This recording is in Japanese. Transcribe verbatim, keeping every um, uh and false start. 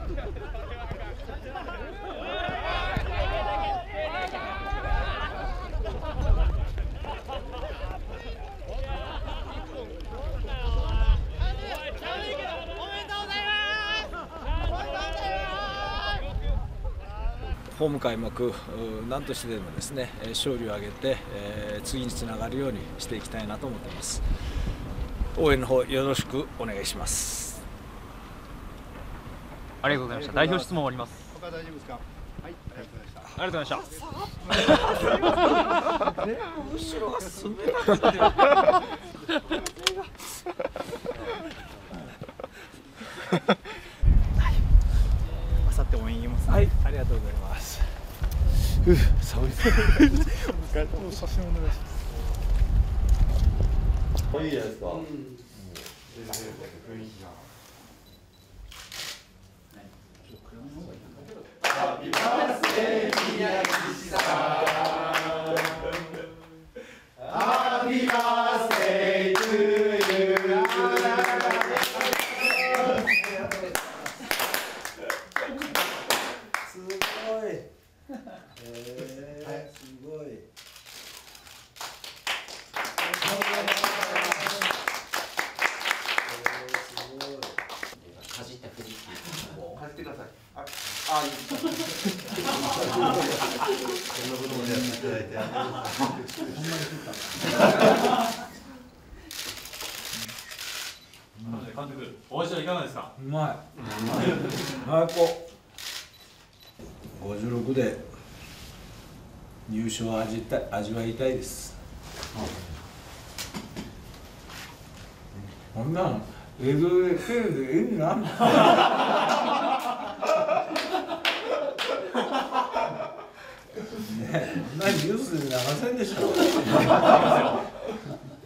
ホーム開幕、何としてでもですね、勝利を挙げて、えー、次につながるようにしていきたいなと思っています。応援の方よろしくお願いします。 ありがとうございました。代表質問終わります。 他大丈夫ですか。はい、 ありがとうございました。 ありがとうございました。後ろがすめなくて。 あさって応援行きます、ね。 はい、ありがとうございます。う、寒い。写真お願いします。 これいいじゃないですか。うん、雰囲気が。ハッピーバースデー宮岸さん。ハッピーバースデートゥーユー。 すごい。えー、すごい。 かじったふり。かじってください。あ、 あ、いい。 こんなことまでやっていただいて。 監督、お味はいかがですか。 うまい。最高。ごじゅうろくで入賞を味たい、味わいたいです。こんなのエグエグで意味なんだ。ね、こんなニュースで流せんでしょ。